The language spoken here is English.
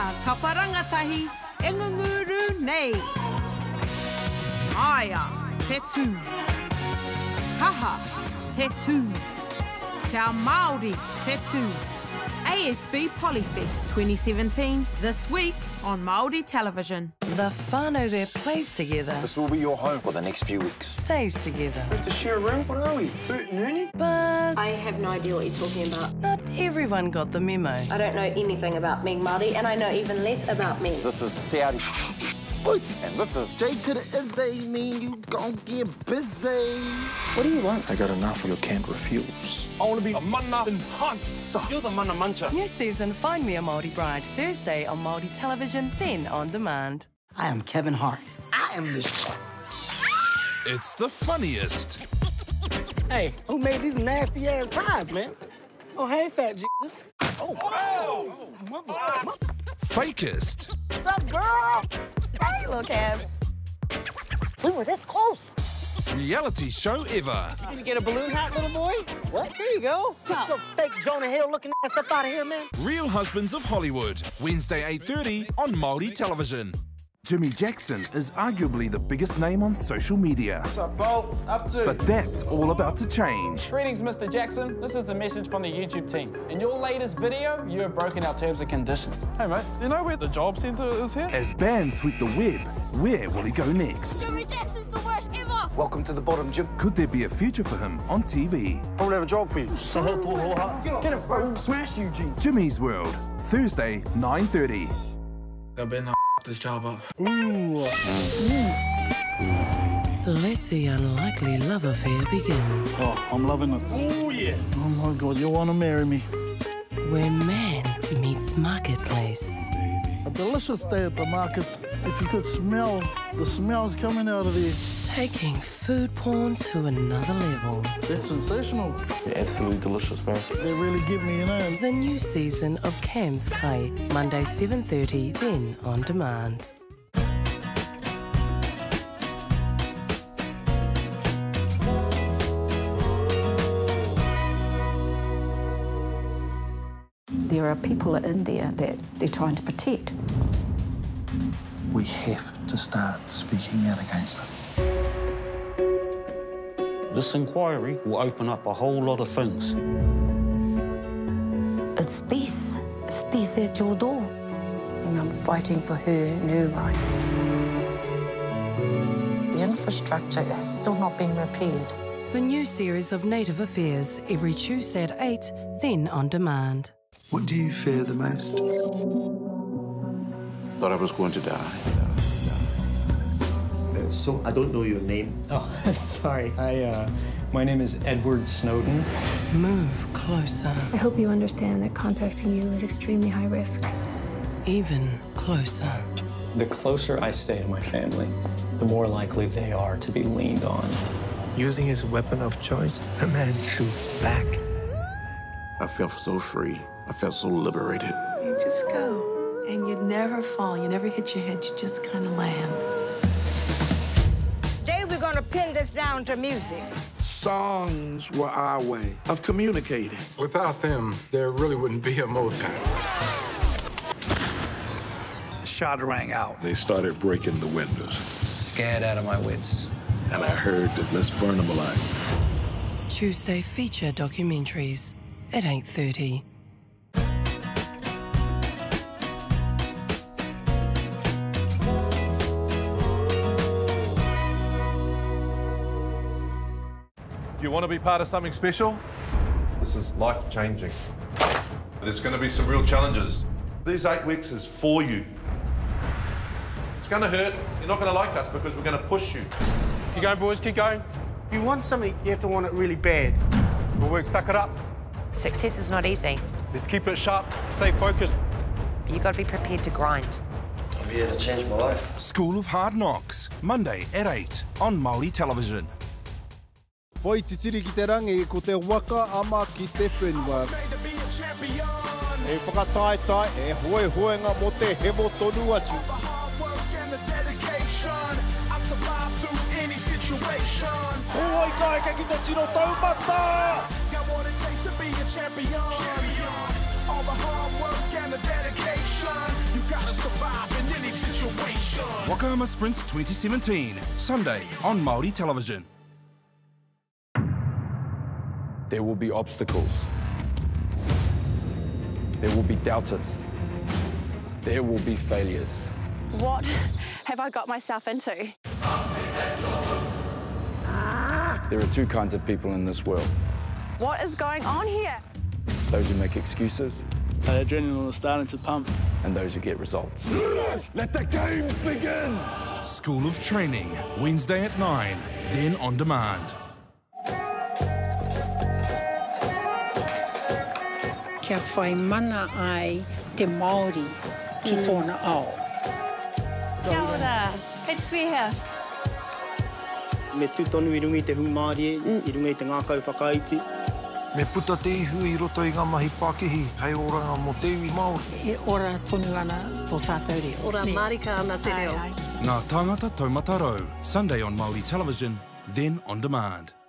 ka parangatahi e ngunguru nei. Maya, te tū. Kaha, te tū. Kia Māori, te tū. ASB Polyfest 2017, this week on Māori Television. The whānau there plays together. This will be your home for the next few weeks. Stays together. We have to share a room? What are we? Bert and Ernie? But I have no idea what you're talking about. not everyone got the memo. I don't know anything about being Māori, and I know even less about me. This is Te Ari. And this is... Straight to the Izzy mean you gon' get busy. What do you want? I got enough of your canned refuse. I want to be a mana enhancer. You're the mana muncher. New season Find Me a Māori Bride, Thursday on Māori Television, then on demand. I am Kevin Hart. I am the... It's the funniest. Hey, who made these nasty-ass pies, man? Oh, hey, fat Jesus. Oh, mother. Fakest. What's up, girl? Hey, look, Kev. We were this close. Reality show ever. You gonna get a balloon hat, little boy? What? There you go. Get your fake Jonah Hill looking ass up out of here, man. Real Husbands of Hollywood. Wednesday 8:30 on Māori Television. Jimmy Jackson is arguably the biggest name on social media. What's up, Bo? Up to? But that's all about to change. Greetings, Mr. Jackson. This is a message from the YouTube team. In your latest video, you have broken our terms and conditions. Hey, mate, do you know where the job centre is here? As bands sweep the web, where will he go next? Jimmy Jackson's the worst ever! Welcome to the bottom, Jim. Could there be a future for him on TV? Probably have a job for you. Get it, bro. Smash you, G. Jimmy's World, Thursday, 9:30. I've been this job up. Let the unlikely love affair begin. Oh, I'm loving it. Oh, yeah. Oh, my God, you want to marry me? Where man meets marketplace. A delicious day at the markets. If you could smell the smells coming out of there. Taking food porn to another level. That's sensational. You're absolutely delicious, man. They really get me, you know. The new season of Cam's Kai, Monday 7:30, then on demand. There are people in there that they're trying to protect. We have to start speaking out against it. This inquiry will open up a whole lot of things. It's death at your door. And I'm fighting for her and her rights. The infrastructure is still not being repaired. The new series of Native Affairs, every Tuesday at 8, then on demand. What do you fear the most? Thought I was going to die. So, I don't know your name. Oh, sorry. My name is Edward Snowden. Move closer. I hope you understand that contacting you is extremely high risk. Even closer. The closer I stay to my family, the more likely they are to be leaned on. Using his weapon of choice, a man shoots back. I felt so free. I felt so liberated. You just go, and you never fall. You never hit your head. You just kind of land. Today we're gonna pin this down to music. Songs were our way of communicating. Without them, there really wouldn't be a Motown. The shot rang out. They started breaking the windows. Scared out of my wits. And I heard that let's burn them alive. Tuesday feature documentaries at 8:30. You want to be part of something special? This is life-changing. There's going to be some real challenges. These 8 weeks is for you. It's going to hurt. You're not going to like us because we're going to push you. Keep going, boys. Keep going. If you want something, you have to want it really bad. We'll work. Suck it up. Success is not easy. Let's keep it sharp. Stay focused. You've got to be prepared to grind. I'm here to change my life. School of Hard Knocks, Monday at 8 on Māori Television. Whai titiri ki te rangi ko te waka ama ki te whenua. E whakataetai e hoenga mo te hevo tonu atu. Hoi kai ka ki te tino taumata! All the hard work and the dedication, you gotta survive in any situation. Wakahama Sprints 2017, Sunday on Māori Television. There will be obstacles. There will be doubters. There will be failures. What have I got myself into? There are two kinds of people in this world. What is going on here? Those who make excuses. The adrenaline is starting to pump. And those who get results. Let the games begin! School of Training, Wednesday at 9, then on demand. Kia whai mana ai te Māori ki tōna ao. Kia ora, kei te pēhea. Me tūtonu I runga I te hu Māori, I runga I te ngākau whakaiti. Me puta te ihu I roto I ngā mahi Pākehi, hei oranga mō te iwi Māori. E ora tonu ana tō tātou reo. Ora marika ana te reo. Ngā Tāngata Taumatarau, Sunday on Māori Television, then on demand.